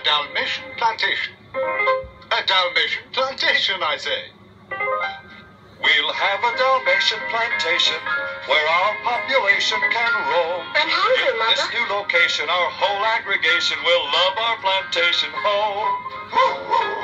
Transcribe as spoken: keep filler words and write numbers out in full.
Dalmatian plantation. A Dalmatian plantation, I say. We'll have a Dalmatian plantation where our population can roam. I'm hungry, In Mother. this new location, our whole aggregation will love our plantation home.